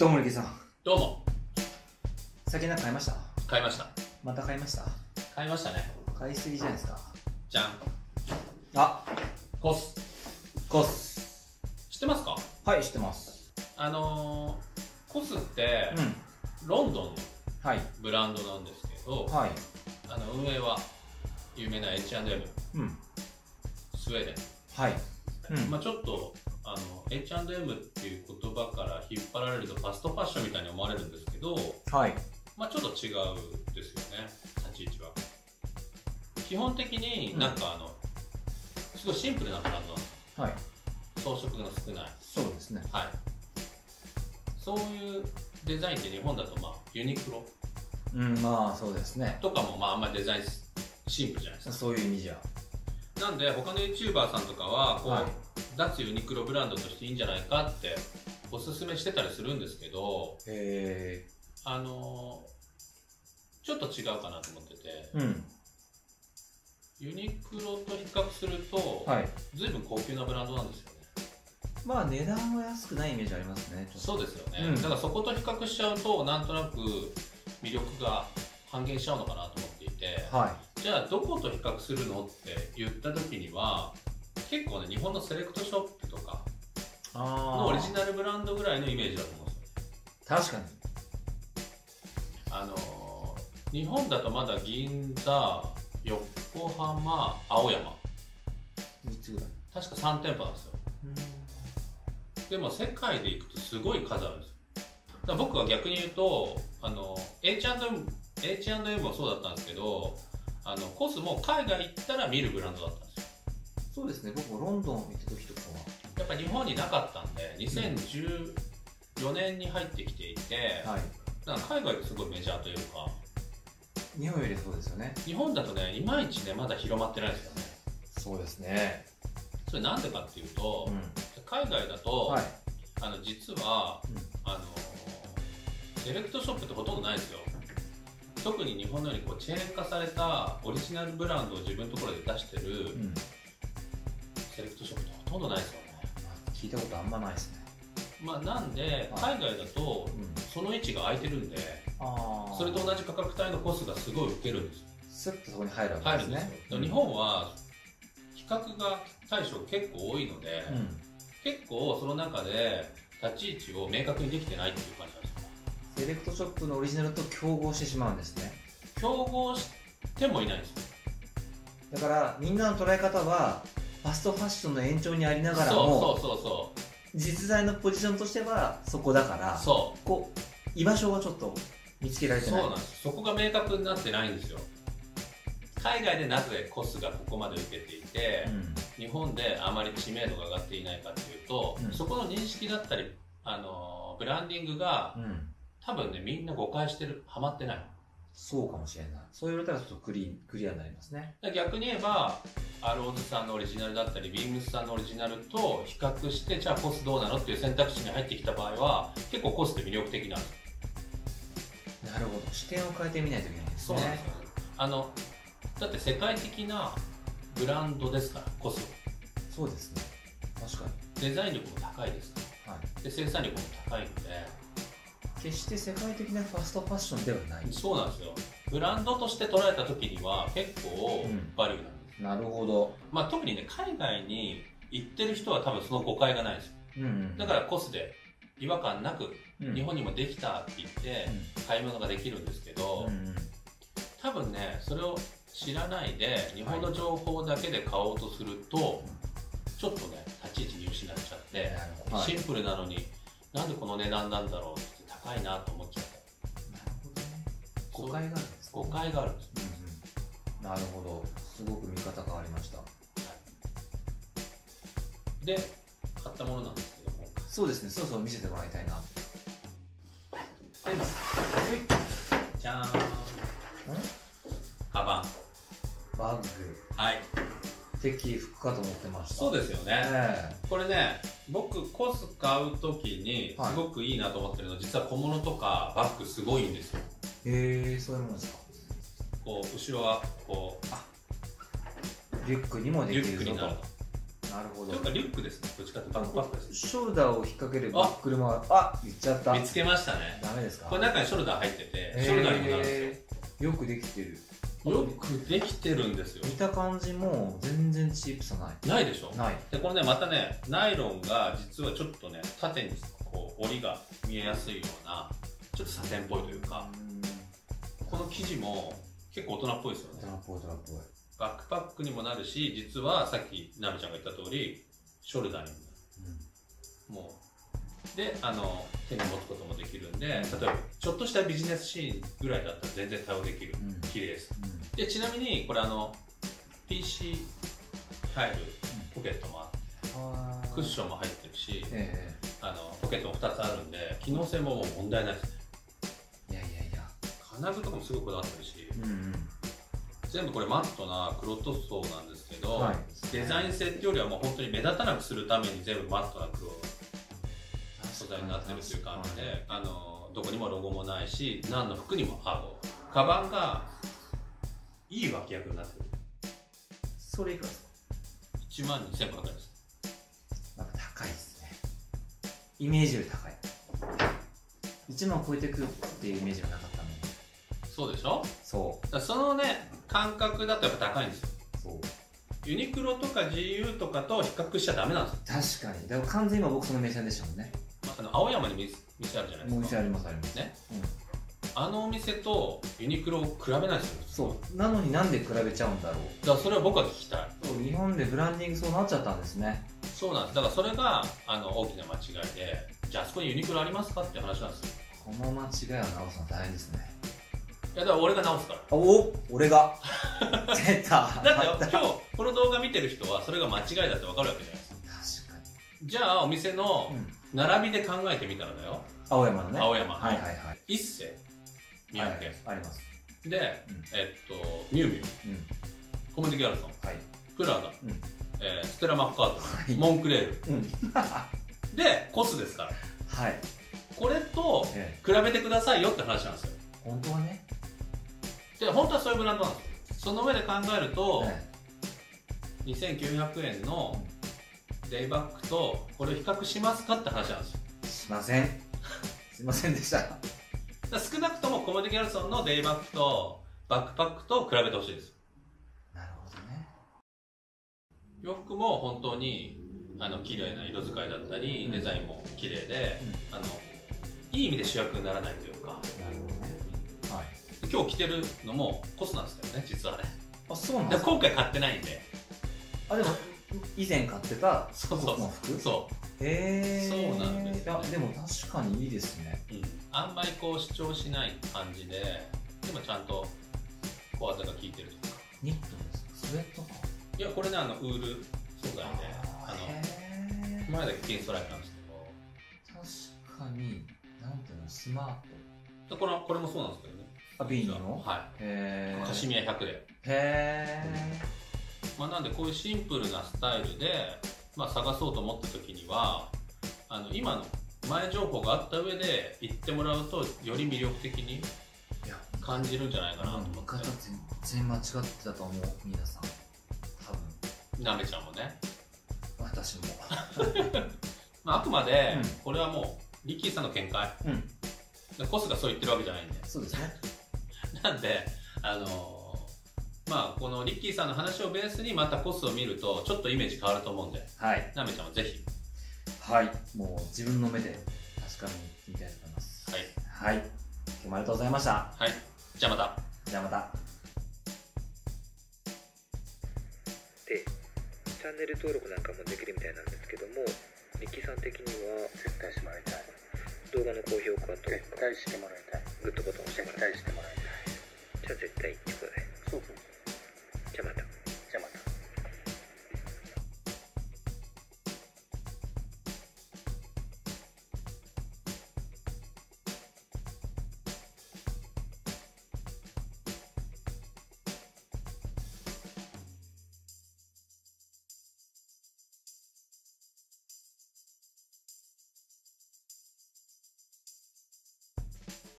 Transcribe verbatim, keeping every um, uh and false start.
どうも、リキさん。 どうも。 先なんか買いました？ 買いました。 また買いました？ 買いましたね。 買いすぎじゃないですか。 じゃん。 あ、 コス。 コス。 知ってますか？ はい、知ってます。 あのー、コスって、 うん。 ロンドンのはい。 ブランドなんですけど、 はい。 あの運営は有名な エイチアンドエム、 うん。 スウェーデン。 はい。うん。 まあちょっと、あの、エイチアンドエム っていう言葉から引っ張られるとファストファッションみたいに思われるんですけど、 はい。 まあちょっと違うんですよね、立ち位置は。基本的になんかあの、すごいシンプルなブランドなんです。 はい。 装飾が少ない。 そうですね。 はい。そういうデザインって日本だとまあユニクロうん、まあそうですね。 とかもまああんまりデザインシンプルじゃないですか。 そういう意味じゃ。 なんで他の YouTuber さんとかはこう、 はい、 脱ユニクロブランドとしていいんじゃないかっておすすめしてたりするんですけど、 へあのー、ちょっと違うかなと思ってて、 ー。うん。 ユニクロと比較すると、 はい。 随分高級なブランドなんですよね。 まあ値段は安くないイメージありますね。 そうですよね、 うん、 だからそこと比較しちゃうとなんとなく魅力が半減しちゃうのかなと思っていて、 はい、 じゃあどこと比較するのって言った時には結構ね日本のセレクトショップとかのオリジナルブランドぐらいのイメージだと思うんですよ。 確かに。 あのー、日本だとまだ銀座、横浜、青山みっつぐらい。 確かさん店舗なんですよ。でも世界で行くとすごい数あるんですよ。だから僕は逆に言うとあの エイチアンドエム エイチアンドエム もそうだったんですけど、あのコスも海外行ったら見るブランドだったんですよ。 そうですね。僕もロンドン行った時とかはやっぱり日本になかったんでにせんじゅうよねんに入ってきていて、 はい、 だから海外ですごいメジャーというか、 日本よりそうですよね。 日本だとねいまいちねまだ広まってないですよね。 そうですね。 それなんでかっていうと、 うん、 海外だと、 はい、 あの実は、 うん、 あのセレクトショップってほとんどないですよ。特に日本のようにこうチェーン化されたオリジナルブランドを自分のところで出してる、うん、セレクトショップってほとんどないですよね。 聞いたことあんまないですね。 まあなんで海外だとその位置が空いてるんで、あそれと同じ価格帯のコスがすごい受けるんですよ。 スッとそこに入るわけですね。 入るんですよ。日本は比較が対象結構多いので、うん、結構その中で立ち位置を明確にできてないっていう感じなんですよ。 セレクトショップのオリジナルと競合してしまうんですね。 競合してもいないんですよ。 だからみんなの捉え方はファストファッションの延長にありながらも、 そうそうそうそう実在のポジションとしてはそこだから、そうこう居場所がちょっと見つけられてない。 そうなんです。そこが明確になってないんですよ。海外でなぜコスがここまで受けていて、うん、日本であまり知名度が上がっていないかというと、うん、そこの認識だったり、あのブランディングが、うん、多分ねみんな誤解してる、ハマってない。 そうかもしれない。そう言われたらちょっとクリクリアになりますね。 逆に言えばアローズさんのオリジナルだったりビームスさんのオリジナルと比較して、じゃあコスどうなのっていう選択肢に入ってきた場合は結構コスって魅力的なんです。 なるほど、視点を変えてみないといけないですね。 そうなんですよ。あのだって世界的なブランドですからコスは。 そうですね、確かにデザイン力も高いですから、はい、で生産力も高いので決して世界的なファストファッションではない。 そうなんですよ。ブランドとして捉えた時には結構バリューなんです、うん、 なるほど。 まあ、特にね海外に行ってる人は多分その誤解がないですよ、うんうん、だからコスで違和感なく日本にもできたって言って買い物ができるんですけど、うんうん、多分ねそれを知らないで日本の情報だけで買おうとすると、はい、ちょっとね立ち位置見失っちゃって、はい、シンプルなのになんでこの値段なんだろうって高いなと思っちゃった。 なるほどね。誤解があるんですね。 誤解があるんです、 うんうん、なるほど。すごく見方変わりました、はい、 で買ったものなんですけども、 そうですね、そろそろ見せてもらいたいな。 じゃーん、カバン、 バッグ、 はい、 敵服かと思ってました。 そうですよね、えー、これね僕コス買う時にすごくいいなと思ってるのは、はい、実は小物とかバッグすごいんですよ。 へえー、そういうものですか。こう後ろはこうあリュックにもできるぞと。 リュックになると。 なるほど。 というかリュックですね。どっちかというとバックパックです。 ショルダーを引っ掛ければ車は、あ、言っちゃった。 見つけましたね。 ダメですか？ これ中にショルダー入ってて、ショルダーにもなるんですよ。よくできてる。 よくできてるんですよ。 見た感じも全然チープさない。 ないでしょ？ ない。 で、これね、またね、ナイロンが実はちょっとね、縦にこう、折りが見えやすいような、ちょっとサテンっぽいというか、この生地も結構大人っぽいですよね。 大人っぽい、大人っぽい。 バックパックにもなるし、実はさっきナミちゃんが言った通り、ショルダーにもなる。うん、もう。で、あの、手に持つこともできるんで、例えば、ちょっとしたビジネスシーンぐらいだったら全然対応できる。うん、綺麗です。うん、で、ちなみに、これあの、ピーシー 入るポケットもあって、うん、クッションも入ってるし、えー、あの、ポケットもふたつあるんで、機能性ももう問題ないですね。いやいやいや。金具とかもすごいこだわってるし、うんうん、全部これマットな黒塗装なんですけど、はい、デザイン性っていうよりはもう本当に目立たなくするために全部マットな黒素材になってるっていう感じで、あのどこにもロゴもないし、何の服にも合う。カバンがいい脇役になってる。 それいくらですか？ いちまんにせんごひゃくえんです。 なんか高いですね。イメージより高い。いちまん超えてくるっていうイメージがなかったので。 そうでしょ？ そう。 だそのね、感覚だとやっぱ高いんですよ。そう。ユニクロとか ジーユー とかと比較しちゃダメなんですよ。確かに。でも完全に今僕その目線でしたもんね。 あの青山に店あるじゃないですか。 お店ありますありますね。うん、あのお店とユニクロを比べないですよ。そう。なのになんで比べちゃうんだろう。 だからそれは僕は聞きたい。 そう、日本でブランディングそうなっちゃったんですね。 そうなんです。だからそれがあの大きな間違いで、じゃああそこにユニクロありますかって話なんですよ。 この間違いは直すの大変ですね。 いやだから俺が直すから。 お、俺が出た。 だって今日この動画見てる人はそれが間違いだって分かるわけじゃないですか。 確かに。じゃあお店の並びで考えてみたらだよ。 青山のね。 青山。 はいはいはい。 一世三宅、 あります。 で、うん、えっとミュウミュウ、うん、コメディギャルソン、はい、プラダ、うん、えー、ステラ・マッカート、はい、モンクレール、うん、でコスですから。はい。これと比べてくださいよって話なんですよ。 本当はね。 で本当はそういうブランドなんですよ。その上で考えると、はい、にせんきゅうひゃくえんのデイバッグとこれを比較しますかって話なんですよ。 しません。すいませんでした。 だ少なくともコメディギャルソンのデイバッグとバックパックと比べてほしいです。 なるほどね。 洋服も本当にあの綺麗な色使いだったり、うん、デザインも綺麗で、うん、あのいい意味で主役にならないというか。なるほどね。はい。今日着てるのもコスなんですよね、実はね。 あ、そうなんですか。 今回買ってないんで。 あ、でも以前買ってたコスの服。 そう。 へえ。 そうなんです、ね。 いやでも確かにいいですね。 うん。あんまりこう主張しない感じで、でもちゃんと小技が効いてるとか。 ニットですか？スウェットか？ いやこれね、あのウール素材で、あの前だけピンストライプなんですけど。確かに、なんていうの、スマート。これこれもそうなんですけどね。 あ、ビーニの？ はい。へー。カシミヤひゃくで。へえ。 まあなんでこういうシンプルなスタイルで、まあ、探そうと思った時にはあの今の前情報があった上で行ってもらうとより魅力的に感じるんじゃないかなと思って。 見方全然間違ってたと思う。皆さん多分。 なめちゃんもね。 私もまああくまでこれはもうリッキーさんの見解、うん、コスがそう言ってるわけじゃないんで。 そうですね。 なんであのまあこのリッキーさんの話をベースにまたコスを見るとちょっとイメージ変わると思うんで、はい、なめちゃんはぜひ、 はい、もう自分の目で確かめてみたいと思います。はい、はい、今日もありがとうございました。 はい、じゃあまた。 じゃあまた。 で、チャンネル登録なんかもできるみたいなんですけども、リッキーさん的には絶対してもらいたい。 動画の高評価と絶対してもらいたい。 グッドボタンを押してもらいたい。 絶対してもらいたい。 じゃあ絶対ってことで。 そうそう。 じゃあまた。